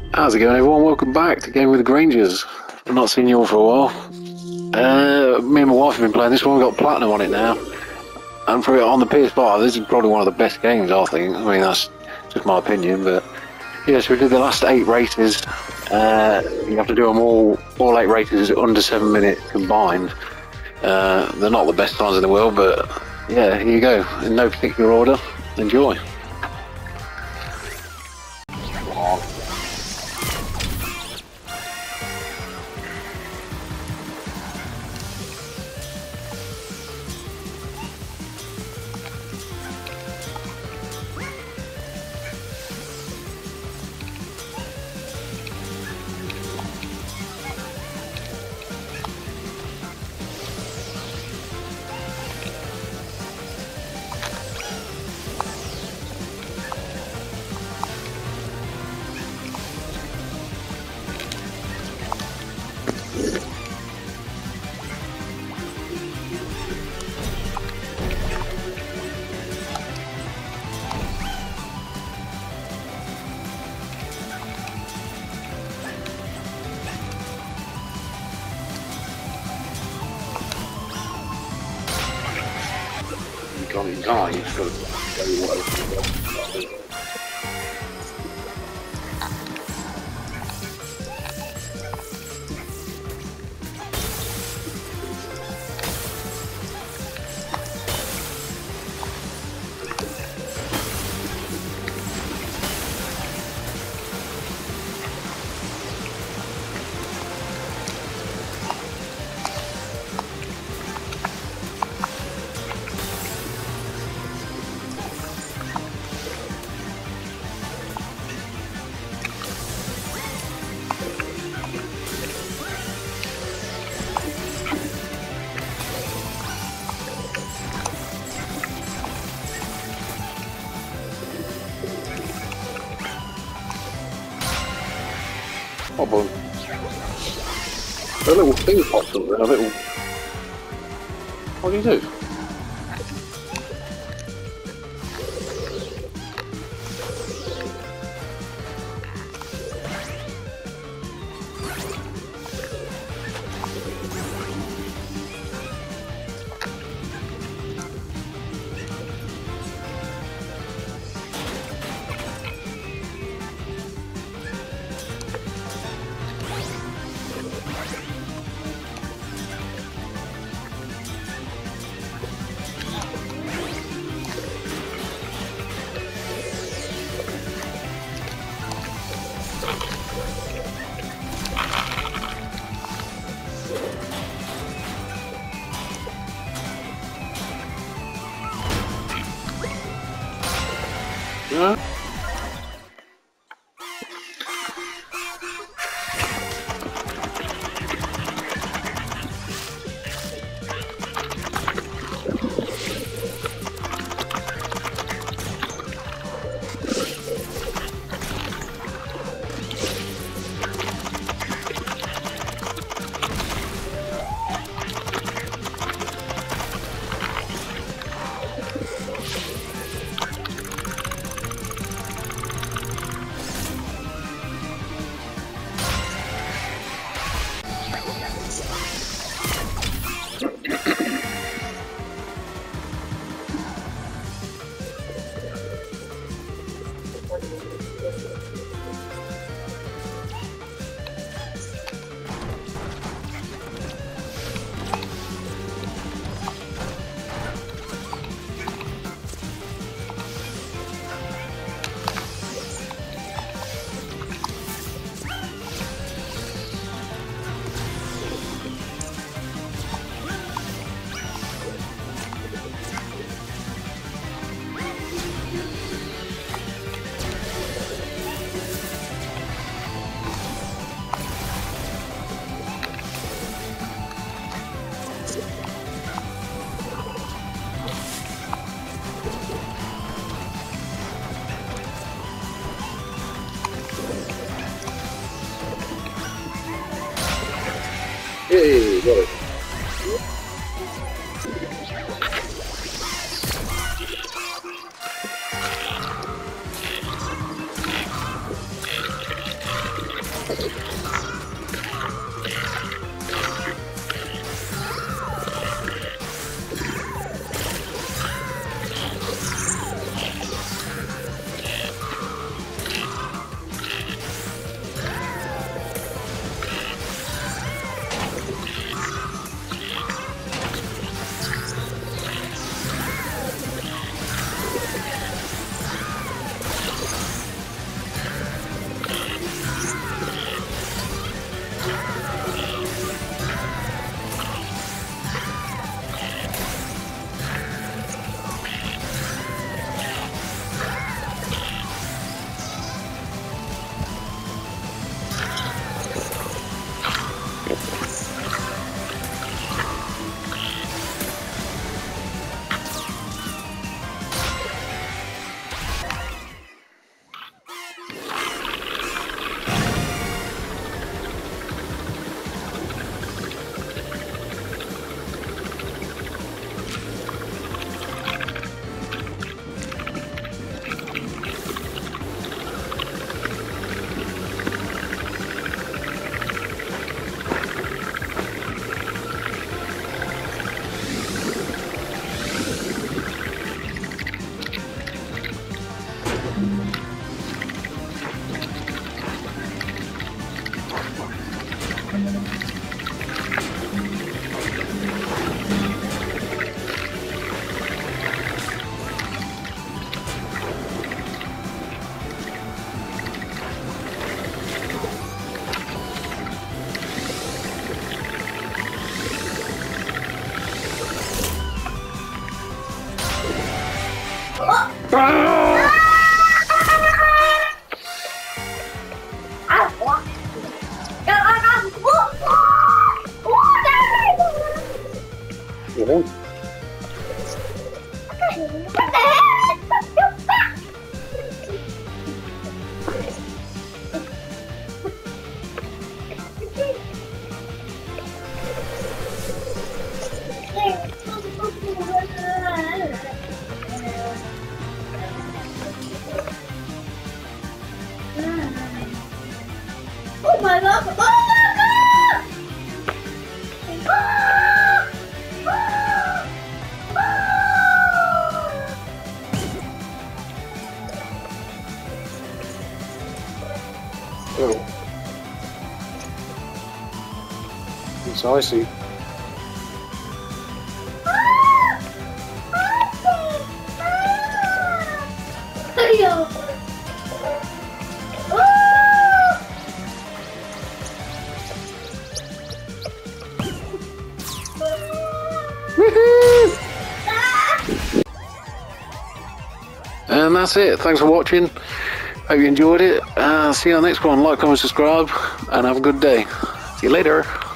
How's it going, everyone? Welcome back to Game with the Grangers. I've not seen you all for a while. Me and my wife have been playing this one. We've got platinum on it now. And for on the PS5, this is probably one of the best games, I think. I mean, that's just my opinion, but yeah, so we did the last 8 races. You have to do them all 8 races under 7 minutes combined. They're not the best times in the world, but yeah, here you go. In no particular order. Enjoy. You can't, you've just got to go whatever you want. Oh, boy. A little thing pops up there, a little... What do you do? Yeah. Hey, got it. Oh my god! Oh my god! Oh. It's icy. And that's it. Thanks for watching. Hope you enjoyed it. See you on the next one. Like, comment, subscribe, and have a good day. See you later.